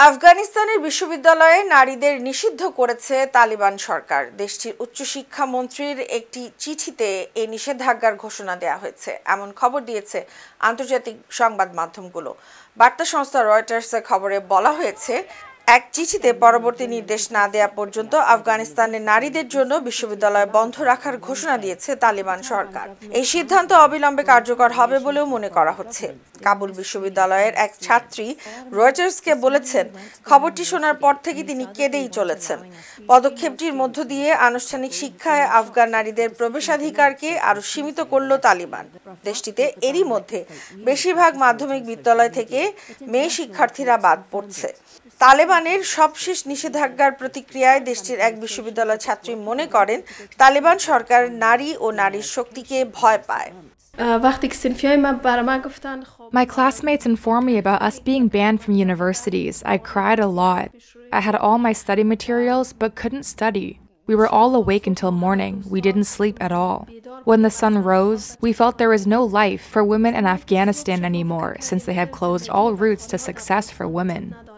আফগানিস্তানের বিশ্ববিদ্যালয়ে নারীদের নিষিদ্ধ করেছে তালিবান সরকার। দেশটির উচ্চশিক্ষা মন্ত্রীর একটি চিঠিতে এই নিষেধাজ্ঞার ঘোষণা দেওয়া হয়েছে, এমন খবর দিয়েছে আন্তর্জাতিক সংবাদ মাধ্যমগুলো। বার্তা সংস্থা রয়টার্সের খবরে বলা হয়েছে, এক চিঠিতে পরবর্তী নির্দেশ না দেওয়া পর্যন্ত আফগানিস্তানের নারীদের জন্য বিশ্ববিদ্যালয় বন্ধ রাখার ঘোষণা দিয়েছে তালিবান সরকার। এই সিদ্ধান্ত অবিলম্বে কার্যকর হবে বলেও মনে করা হচ্ছে। কাবুল বিশ্ববিদ্যালয়ের এক ছাত্রী রয়টার্সকে বলেছেন, খবরটি শোনার পর থেকে তিনি কেঁদেই চলেছেন। পদক্ষেপটির মধ্য দিয়ে আনুষ্ঠানিক শিক্ষায় আফগান নারীদের প্রবেশাধিকারকে আরও সীমিত করল তালিবান। দেশটিতে এরই মধ্যে বেশিরভাগ মাধ্যমিক বিদ্যালয় থেকে মেয়ে শিক্ষার্থীরা বাদ পড়ছে। তালেবানের সবশেষ নিষেধাজ্ঞার প্রতিক্রিয়ায় দেশটির এক বিশ্ববিদ্যালয় ছাত্রী মনে করেন, তালেবান সরকার নারী ও নারীর শক্তিকে ভয় পায়। My classmates informed me about us being banned from universities. I cried a lot. I had all my study materials but couldn't study. We were all awake until morning. We didn't sleep at all. When the sun rose, we felt there was no life for women in Afghanistan anymore, since they have closed all routes to success for women.